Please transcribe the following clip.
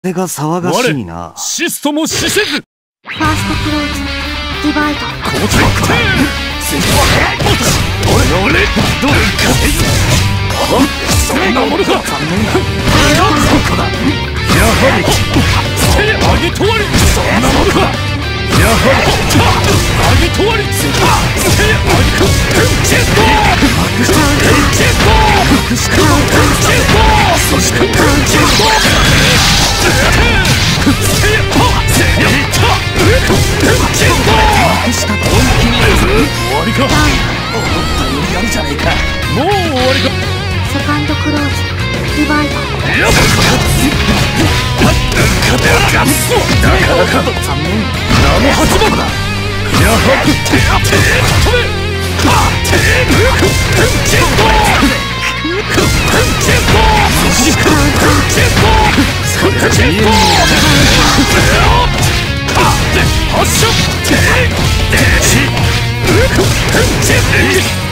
れが騒がしいな。 シストも死せず。 ファーストクローズディバイド。 交代固定。俺どうかそんなものか。ここだ。やはりアギトワリ。そんなものか。やはりアギトワリ。ジェットジェットそしてジェット終わりか。思ったよりやるじゃねえか。もう終わりか。 セカンドクローズディバイド。 やっなかなか生発爆だ。やはり手止めジェットジェット発射